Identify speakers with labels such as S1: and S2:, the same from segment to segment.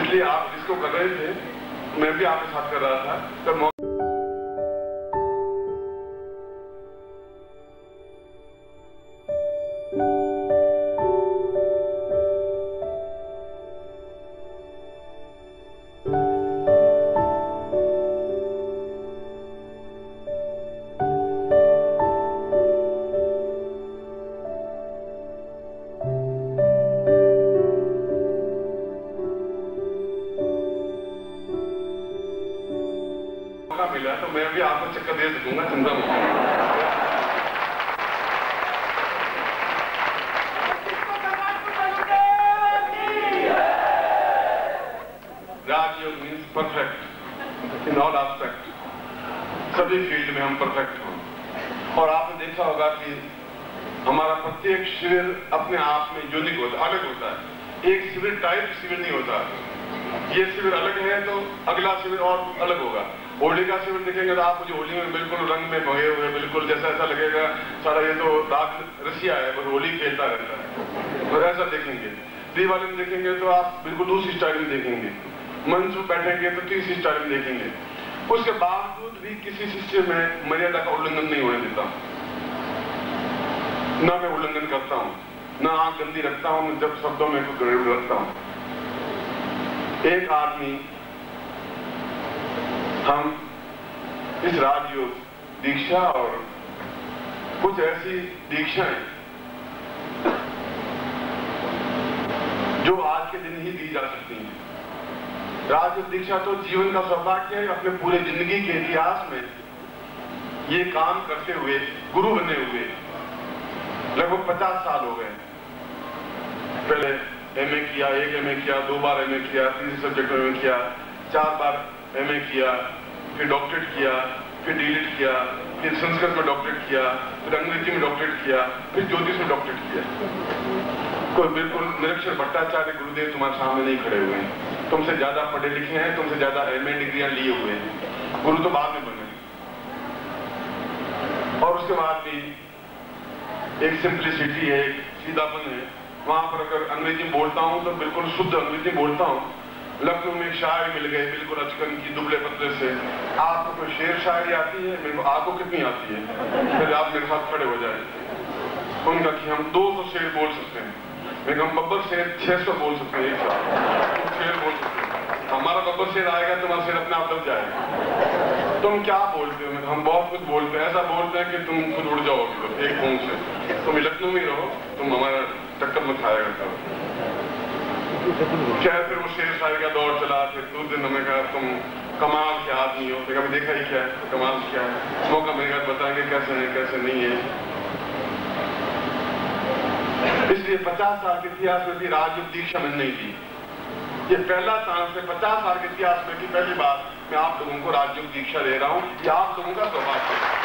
S1: इसलिए आप जिसको कर रहे थे मैं भी आपके साथ कर रहा था। तो मिला तो मैं भी आपको चक्कर दे सकूंगा, चिंता मत करो। Rajyoga means perfect in all aspect, सभी फील्ड में हम परफेक्ट हों। और आपने देखा होगा कि हमारा प्रत्येक शिविर अपने आप में यूनिक होता है, अलग होता है। एक शिविर टाइप शिविर नहीं होता। ये शिविर अलग है तो अगला शिविर और अलग होगा। होली का शिविर देखेंगे तो आप मुझे होली में बिल्कुल रंग में भगे हुए, बिल्कुल जैसा ऐसा लगेगा सारा ये तो राग रसिया है, बस होली खेलता रहता है, तो ऐसा देखेंगे। दिवाली में देखेंगे तो आप बिल्कुल दूसरी स्टाइल में देखेंगे। मंच में बैठेंगे तो तीसरी स्टाइल में देखेंगे। उसके बावजूद भी किसी शिष्य में मर्यादा का उल्लंघन नहीं होने देता, ना मैं उल्लंघन करता हूँ, ना आंख गंदी रखता हूँ, जब शब्दों में कुछ गड़बड़ रखता हूँ। एक आदमी हम इस राजयोग दीक्षा और कुछ ऐसी दीक्षाएं जो आज के दिन ही दी जा सकती हैं। राजयोग दीक्षा तो जीवन का सौभाग्य है। अपने पूरे जिंदगी के इतिहास में ये काम करते हुए गुरु बने हुए लगभग 50 साल हो गए। पहले एमए किया, एक एमए किया, 2 बार एमए किया, 3 सब्जेक्ट में एमए किया, 4 बार एमए किया, फिर डॉक्टरेट किया, फिर डीलिट किया, फिर संस्कृत में डॉक्टरेट किया, फिर अंग्रेजी में डॉक्टरेट किया, फिर ज्योतिष में डॉक्टरेट किया। कोई बिल्कुल निरक्षर भट्टाचार्य गुरुदेव तुम्हारे सामने नहीं खड़े हुए हैं। तुमसे ज्यादा पढ़े लिखे हैं, तुमसे ज्यादा एमए डिग्रियां लिए हुए हैं। गुरु तो बाद में बने। और उसके बाद भी एक सिंप्लिसिटी है, एक सीधापन है। वहां पर अगर अंग्रेजी बोलता हूं तो बिल्कुल शुद्ध अंग्रेजी बोलता हूं। लखनऊ में एक शायर मिल गए बिल्कुल अचकन की दुबले पतले से, आपको कोई शेर शायरी आती है? मेरे को आपको कितनी आती है? फिर आप मेरे साथ खड़े हो जाए। उनका कि हम 200 शेर बोल सकते हैं। मैं हम बब्बर शेर 600 बोल सकते हैं, एक साथ शेर बोल सकते हैं। हमारा बब्बर शेर आएगा, तुम्हारा शेर अपने आप दब जाएगा। तुम क्या बोलते हो? हम बहुत कुछ बोलते हैं, ऐसा बोलते हैं कि तुम खुद उड़ जाओगे बस एक बूंद से। तुम लखनऊ में रहो, तुम हमारा टक्कर मत खाया करता। फिर वो शेर शायरी का दौर चला। फिर 2 दिन हमें कहा तुम कमाल के आदमी हो। कभी देखा ही क्या है, तो कमाल क्या है? मौका मिलेगा बताएंगे कैसे है कैसे नहीं है। इसलिए 50 साल के इतिहास में भी राजयोग दीक्षा मैंने नहीं दी। ये पहला चांस है 50 साल के इतिहास में की पहली बार मैं आप लोगों को राजयोग दीक्षा दे रहा हूँ। ये आप लोगों का सौभाग्य है।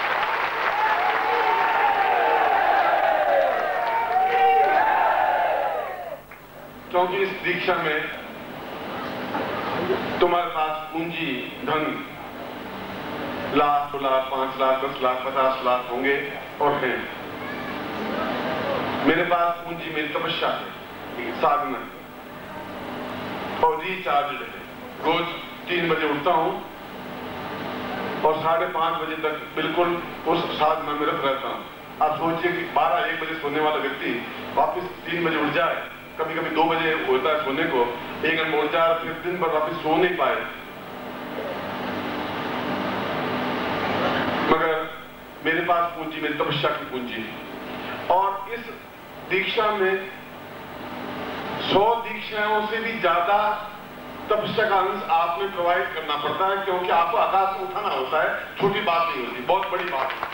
S1: क्योंकि इस दीक्षा में तुम्हारे पास पूंजी धन लाख, 2 लाख, 5 लाख, 10 लाख, 50 लाख होंगे और हैं। मेरे पास पूंजी मेरी तपस्या है, साधना और रिचार्ज है। रोज 3 बजे उठता हूं और 5:30 बजे तक बिल्कुल उस साधना में रत रहता हूं। आप सोचिए कि 12-1 बजे सोने वाला व्यक्ति वापस 3 बजे उठ जाए। कभी कभी 2 बजे होता है सोने को, 1 घंटा उठ जाए, फिर दिन भर वापस सो नहीं पाए। मगर मेरे पास पूंजी मेरी तपस्या की पूंजी है। और इस दीक्षा में 100 दीक्षाओं से भी ज्यादा तपस्या का अंश आपने प्रोवाइड करना पड़ता है, क्योंकि आपको आकाश में उठाना होता है। छोटी बात नहीं होती, बहुत बड़ी बात होती है।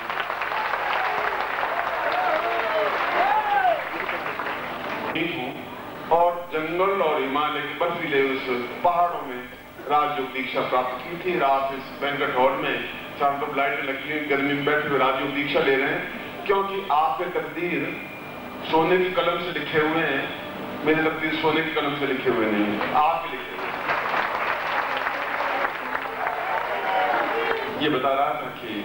S1: और जंगल और हिमालय के बर्फीले उस पहाड़ों में राजयोग दीक्षा प्राप्त की थी। रात इस बैंक्वेट हॉल में शाम को लाइटें लगी हुई, गर्मी में बैठे हुए राजयोग दीक्षा ले रहे हैं। क्योंकि आपके तकदीर सोने की कलम से लिखे हुए हैं, मेरे तकदीर सोने की कलम से लिखे हुए नहीं है, आपके लिखे हुए। ये बता रहा था कि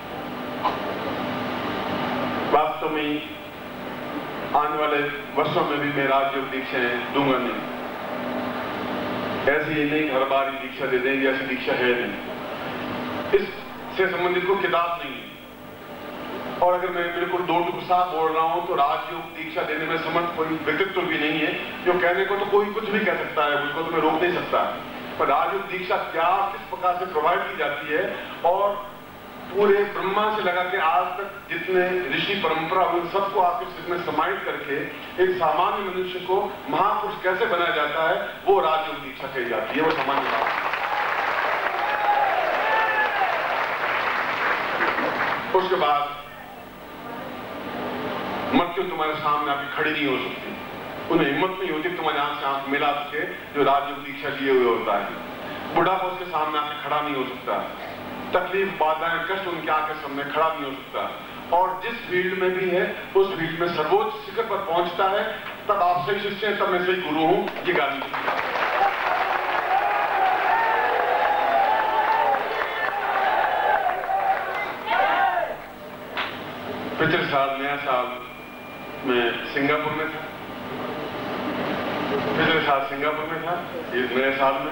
S1: वास्तव में आने वाले वर्षों में भी मैं राजयोग दीक्षाएं दूंगा नहीं। ऐसे ही नहीं हर बार ही दीक्षा दे देंगे, ऐसी दीक्षा है नहीं, इससे संबंधित कोई किताब नहीं है। और अगर मैं बिल्कुल दो टुक साफ बोल रहा हूं तो राजयोग दीक्षा देने में समर्थ कोई व्यक्तित्व भी नहीं है। जो कहने को तो कोई कुछ भी कह सकता है, उसको तो मैं रोक नहीं सकता, पर राजयोग दीक्षा क्या किस प्रकार से प्रोवाइड की जाती है और पूरे ब्रह्मा से लगा के आज तक जितने ऋषि परंपरा उन सबको आपके इसमें समाहित करके एक सामान्य मनुष्य को महापुरुष कैसे बनाया जाता है, वो राजयोग दीक्षा कही जाती है। वो सामान्य बात। उसके बाद मृत्यु तुम्हारे सामने आके खड़ी नहीं हो सकती, उन्हें हिम्मत नहीं होती तुम्हारे आंख से आंख मिला सके जो राजयोग दीक्षा लिए हुए होता है। बुढ़ापा उसके सामने आके खड़ा नहीं हो सकता, तकलीफ बाधाएं कष्ट उनके आंख के सामने खड़ा नहीं हो सकता। और जिस फील्ड में भी है उस फील्ड में सर्वोच्च शिखर पर पहुंचता है, तब आप सही शिष्य हैं, तब मैं सही गुरु हूं, ये गारंटी। पिछले साल नया साल मैं सिंगापुर में था, पिछले साल सिंगापुर में था, इस नए साल में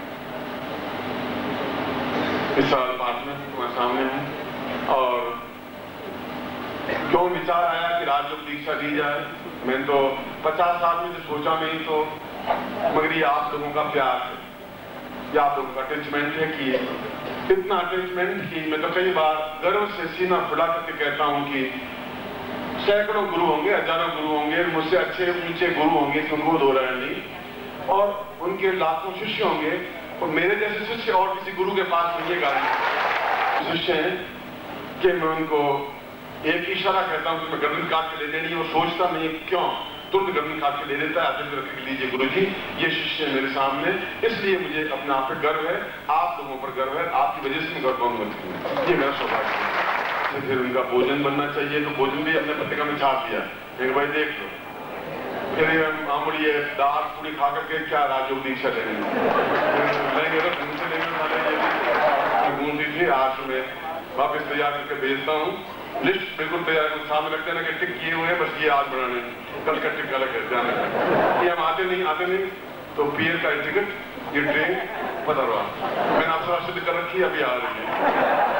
S1: इस साल पास में तुम्हारे सामने हूं। और क्यों विचार आया कि राजयोग दीक्षा दी जाए, मैंने तो 50 साल में जो सोचा नहीं, तो मगर ये आप लोगों का प्यार है, ये आप लोगों का अटैचमेंट है कि इतना अटैचमेंट कि मैं तो कई बार गर्व से सीना फुला करके कहता हूं कि सैकड़ों गुरु होंगे, हजारों गुरु होंगे, मुझसे अच्छे ऊंचे गुरु होंगे, क्योंकि हो रहा है नहीं, और उनके लाखों शिष्य होंगे, और मेरे जैसे शिष्य और किसी गुरु के पास नहीं है। शिष्य हैं कि मैं उनको एक इशारा कहता हूं कि मैं गर्दन काट के ले लेनी, वो सोचता नहीं क्यों, तुरंत गर्दन काट के ले लेता है, आगे रख लीजिए गुरु जी, ये शिष्य है मेरे सामने, इसलिए मुझे अपने आप पे गर्व है, आप लोगों पर गर्व है, आपकी वजह से मैं गर्व पाऊंगा, ये मेरा सौभाग्य है। फिर उनका भोजन बनना चाहिए, तो भोजन भी अपने पत्रिका में छाप दिया, एक भाई देख लो, फिर मामूली है दाल पूरी खा करके क्या राजयोग दीक्षा लेंगे तो ढंग से लेंगे वाले गूंजी थी। आज मैं वापस तैयार करके भेजता हूँ, लिस्ट बिल्कुल तैयार सामने रखते हैं ना कि टिक किए हुए हैं, बस ये आज बनाने, कल का टिक अलग है, ध्यान रखें। ये हम आते नहीं तो पीएल का टिकट, ये ट्रेन पता रहा, मैंने अप्सरा सिद्ध कर रखी, अभी आ रही है।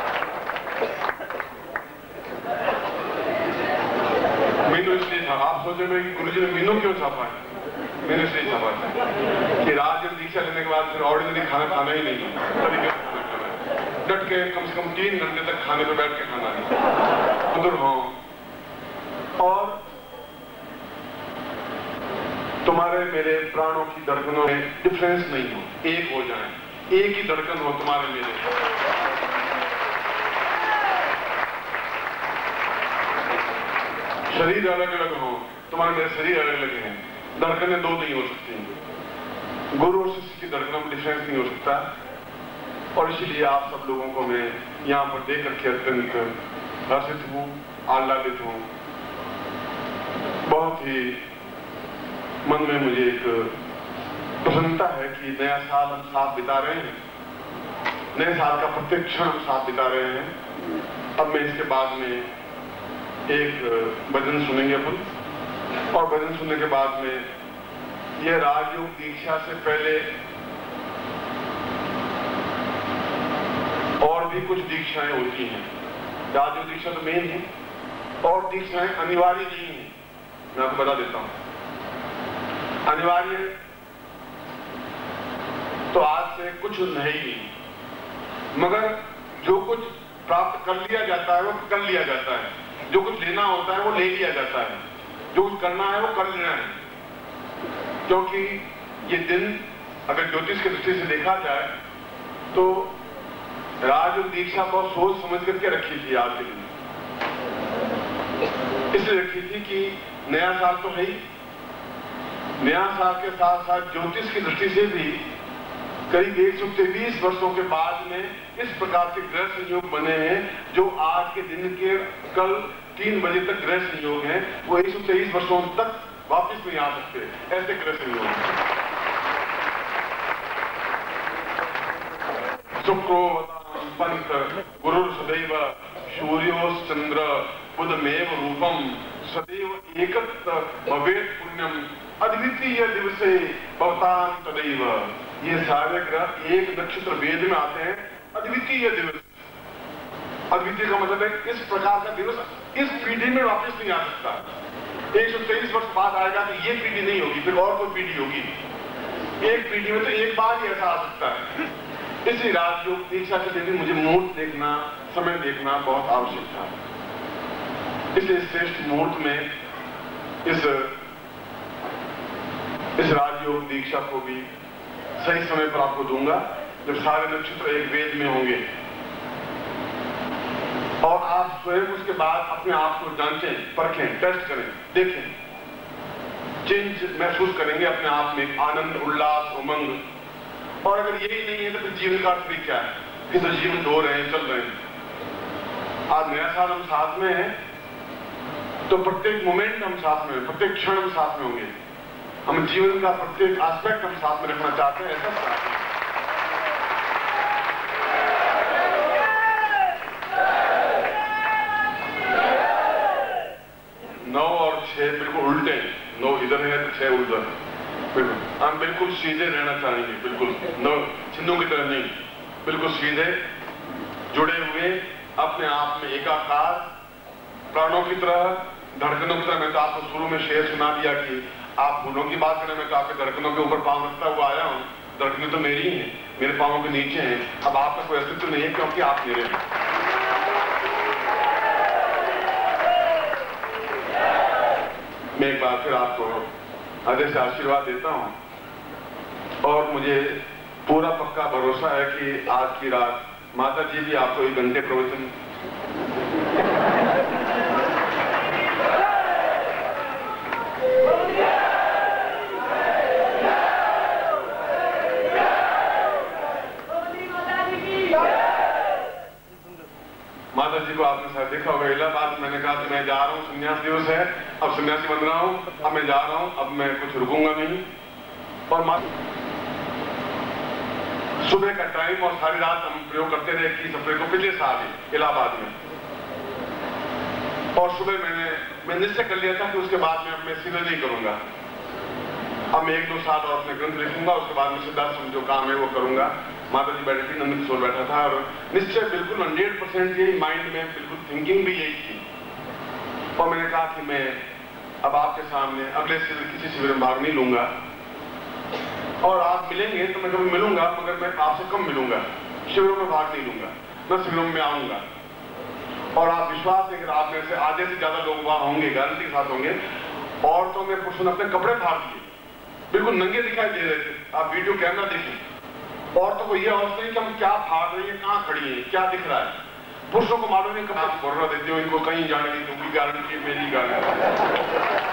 S1: मीनू इसलिए था, आप सोचेंगे कि गुरुजी ने मीनू क्यों छापा है, मैंने इसलिए छापा था कि राजयोग दीक्षा लेने के बाद फिर ऑर्डिनरी खाना खाना ही नहीं, तरीके से खाना खाना है, डट के कम से कम 3 घंटे तक खाने पे बैठ के खाना है, उधर हो, और तुम्हारे मेरे प्राणों की धड़कनों में डिफरेंस नहीं हो, एक हो जाए, एक ही धड़कन हो तुम्हारे मेरे, शरीर अलग अलग हो, तुम्हारे मेरे शरीर अलग अलग हैं, धड़कनें दो नहीं हो सकती, गुरु और शिष्य की धड़कनों में डिफरेंस नहीं हो सकता। और इसीलिए आप सब लोगों को मैं यहाँ पर देख करके अत्यंत हर्षित हूँ, आह्लादित हूँ, बहुत ही मन में मुझे एक प्रसन्नता है कि नया साल हम साथ बिता रहे हैं, नए साल का प्रत्येक क्षण हम साथ बिता रहे हैं। अब मैं इसके बाद में एक भजन सुनेंगे अपन, और भजन सुनने के बाद में यह राजयोग दीक्षा से पहले और भी कुछ दीक्षाएं होती हैं। राजयोग दीक्षा तो मेन है, और दीक्षाएं अनिवार्य नहीं है, मैं आपको बता देता हूं। अनिवार्य तो आज से कुछ नहीं, मगर जो कुछ प्राप्त कर लिया जाता है वो कर लिया जाता है, जो कुछ लेना होता है वो ले लिया जाता है, जो कुछ करना है वो कर लेना है। क्योंकि ये दिन अगर ज्योतिष की दृष्टि से देखा जाए तो राजयोग दीक्षा को सोच समझ करके रखी थी आज के दिन, इसलिए रखी थी कि नया साल तो है ही, नया साल के साथ साथ ज्योतिष की दृष्टि से भी करीब 123 वर्षों के बाद में इस प्रकार के ग्रह संयोग बने हैं, जो आज के दिन के कल 3 बजे तक ग्रह संयोग हैं, वो 123 वर्षों तक वापस नहीं आ सकते, ऐसे ग्रह संयोग हैं। शुक्रो पंथ गुरु सदैव सूर्योश्चंद्र बुधमेव रूपम सदैव एकत्र भवेत् पुण्यम अद्वितीय दिवसे भवतां तदैव। ये सारे ग्रह एक नक्षत्र वेद में आते हैं। अद्वितीय दिवस, अद्वितीय का मतलब है इस प्रकार का दिवस इस पीढ़ी में वापस नहीं आ सकता। 123 वर्ष बाद आएगा तो ये पीढ़ी नहीं होगी, फिर और कोई पीढ़ी होगी। एक पीढ़ी में तो एक बार ही ऐसा आ सकता है। इसी राजयोग दीक्षा के दिन मुझे मुहूर्त देखना, समय देखना बहुत आवश्यक था। इसलिए श्रेष्ठ मुहूर्त में इस राजयोग दीक्षा को भी सही समय पर आपको दूंगा, जब सारे नक्षत्र एक वेद में होंगे और आप स्वयं उसके बाद अपने आप को जांचें, परखें, टेस्ट करें, देखें, चेंज महसूस करेंगे अपने आप में, आनंद, उल्लास, उमंग। और अगर यही नहीं है तो फिर जीवन का अर्थ भी क्या है? फिर तो जीवन हो रहे हैं, चल रहे हैं। आज नया साल हम साथ में हैं तो प्रत्येक मोमेंट हम साथ में, प्रत्येक क्षण हम साथ में होंगे। हम जीवन का प्रत्येक एस्पेक्ट हम साथ में रखना चाहते हैं, ऐसा चाहते हैं। 9 और 6 बिल्कुल उल्टे हैं। 9 इधर है तो 6 उधर। बिल्कुल हम बिल्कुल सीधे रहना चाहेंगे, बिल्कुल चिन्हों की तरह नहीं, बिल्कुल सीधे जुड़े हुए, अपने आप में एकाकार, प्राणों की तरह, धड़कनों की तरह। मैं तो आपको शुरू में शेर सुना दिया कि आप फूलों की बात करें, मैं तो आपके धड़कनों के ऊपर पांव रखता हुआ आया हूं। धड़कनें तो मेरी ही हैं, मेरे पांवों के नीचे हैं। अब आपका कोई अस्तित्व नहीं है क्योंकि आप मेरे हैं। मैं एक बार फिर आपको हृदय से आशीर्वाद देता हूं और मुझे पूरा पक्का भरोसा है कि आज की रात माता जी भी आपको 1 घंटे प्रवचन माता जी को आपने शायद देखा होगा। इलाहाबाद मैंने कहा कि मैं जा रहा हूँ, संन्यास दिवस है, अब सन्यासी बन रहा हूँ, अब मैं जा रहा हूँ, अब मैं कुछ रुकूंगा नहीं। और सुबह का टाइम और सारी रात हम प्रयोग करते रहे कि सफरे को पिछले साल ही इलाहाबाद में। और सुबह मैं निश्चय कर लिया था कि उसके बाद मैं सीधे नहीं करूंगा। अब मैं 1-2 साल और अपने ग्रंथ लिखूंगा, उसके बाद मैं सिद्धाश्रम जो काम है वो करूंगा। माता जी बैठी थी, नंद किशोर बैठा था और निश्चय बिल्कुल 100% यही माइंड में, बिल्कुल थिंकिंग भी यही थी। और मैंने कहा कि मैं अब आपके सामने अगले किसी शिविर में भाग नहीं लूंगा और आप मिलेंगे तो मैं कभी मिलूंगा, मगर मैं आपसे कम मिलूंगा। शिविरों में भाग नहीं लूंगा, मैं शिविरों में आऊंगा। और आप विश्वास है कि आप में से आधे से ज्यादा लोग वहां होंगे, गारंटी के साथ होंगे। औरतों में पुरुषों ने अपने कपड़े फाड़ दिए, बिल्कुल नंगे दिखाई दे रहे थे। आप वीडियो कैमरा देखिए, औरतों को यह अवस्था है कि हम क्या फाड़ रही है, कहाँ खड़ी है, क्या दिख रहा है। पुरुषों को मालूम है कि आप कोरोना देते हो, इनको कहीं जाने नहीं दूंगी, गारंटी है, मेरी गारंटी।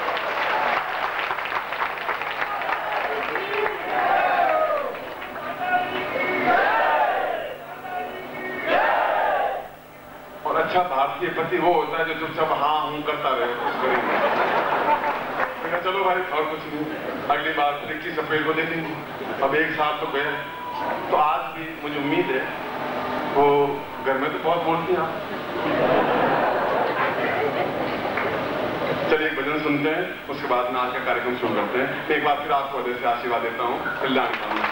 S1: और अच्छा भारतीय पति वो होता है जो चुपचाप हाँ हूं करता रहे, कुछ करेंगे। चलो भाई और कुछ नहीं, अगली बार 21 अप्रैल को देखेंगे। अब 1 साल तो गए, तो आज भी मुझे उम्मीद है वो घर में तो बहुत बोलती हैं आप। चलिए एक भजन सुनते हैं, उसके बाद में आज का कार्यक्रम शुरू करते हैं। एक बार फिर आपको हृदय से आशीर्वाद देता हूँ। कल्याण कामना।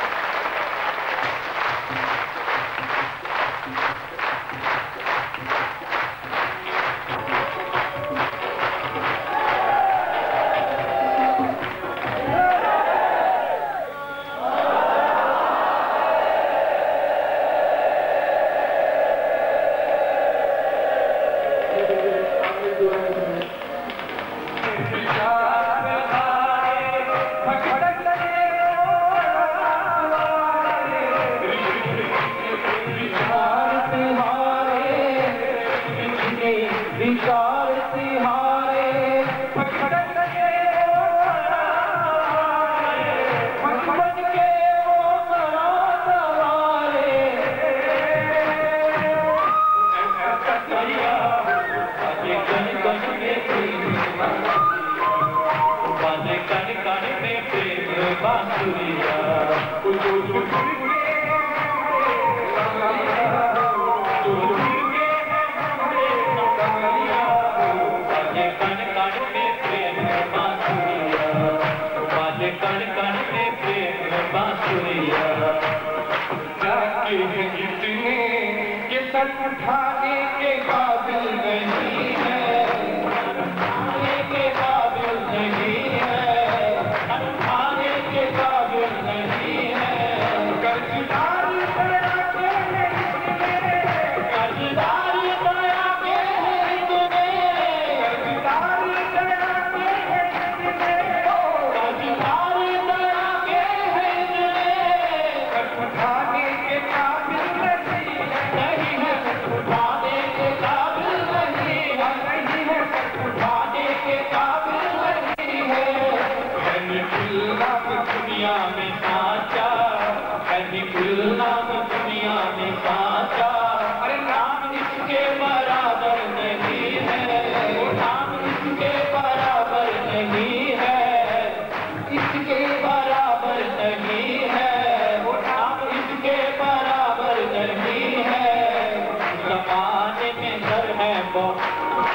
S2: बांसुरिया जाके हैं इतने के सर उठाने के काबिल नहीं है, उठाने के काबिल नहीं है, उठाने के काबिल नहीं है। कर्जदार दया के हैं इतने, कर्जदार दया के हैं इतने, कर्जदार दया के हैं इतने, कर्जदार दया के हैं इतने, उठाने के काबिल नहीं है, उठाने के काबिल नहीं है, नहीं है, उठाने के काबिल नहीं है। मैंने नाम दुनिया में साचा, मैंने नाम दुनिया में साचा, अरे नाम इसके बराबर नहीं है, वो नाम इसके बराबर नहीं है, इसके बराबर नहीं है, वो नाम इसके बराबर नहीं है। ज़माने में सर है बहुत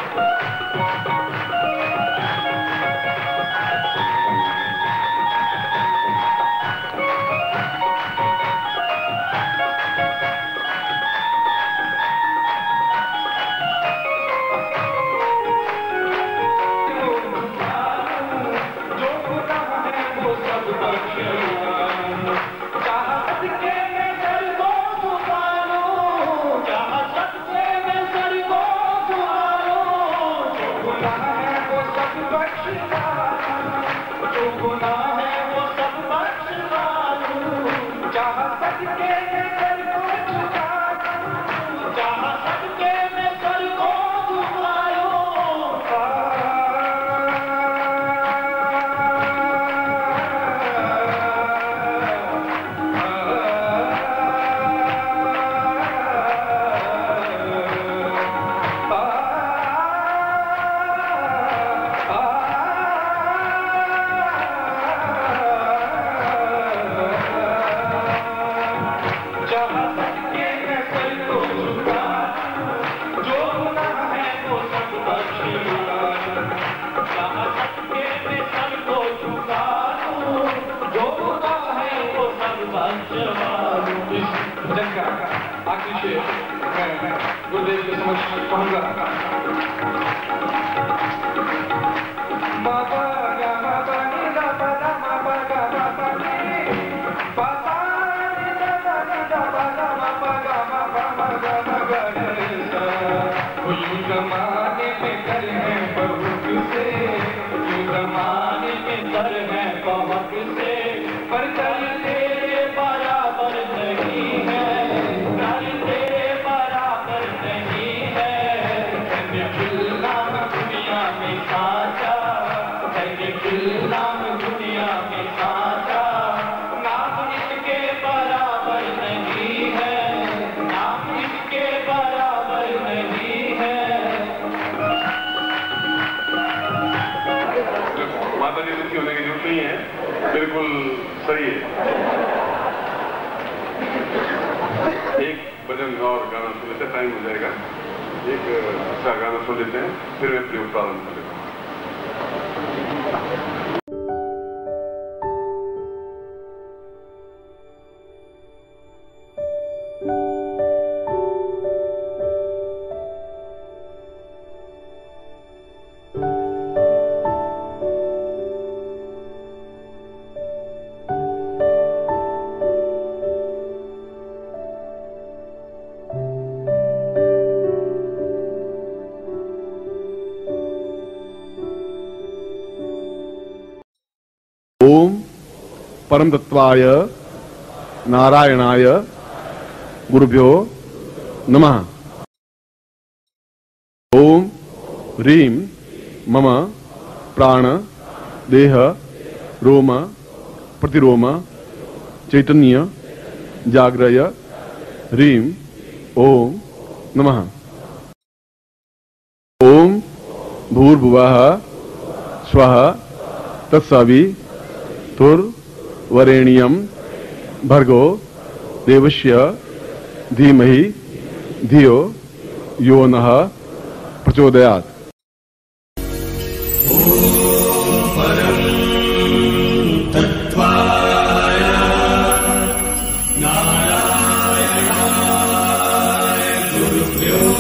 S2: गुरुदेव के समक्ष कहूँगा। बाबा गा बाबा नी दा बाबा बाबा गा बाबा नी बाबा नी दा बाबा बाबा गा बाबा गा बाबा गा। वो यूं ज़माने में कर है बहुत से, यूं ज़माने में कर है बहुत से, पर कर तेरे बराबर नहीं है, कर तेरे बराबर नहीं है। मैंने नाम दुनिया में साचा, मैंने नाम दुनिया में साचा, नाम इसके बराबर नहीं है, नाम इसके बराबर नहीं है।
S1: माता जी दुखी होने की जरूरत नहीं है, बिल्कुल सही है। एक भजन और गाना सुन लेते हैं, टाइम हो जाएगा। एक अच्छा गाना सुन लेते हैं, फिर मैं प्रयोग प्रारंभ कर देता हूँ। ओम परम तत्वाय नारायणाय गुरुभ्यो नमः। ओम ह्रीं मम प्राण देह रोम प्रतिरोम चैतन्य जाग्रय ह्रीं ओम नमः। ओम भूर्भुवः स्वः तत्सवितुर्वरेण्यं भर्गो देवस्य धीमहि धियो यो नः प्रचोदयात्।
S3: परं तत्त्वाय गुरुभ्यो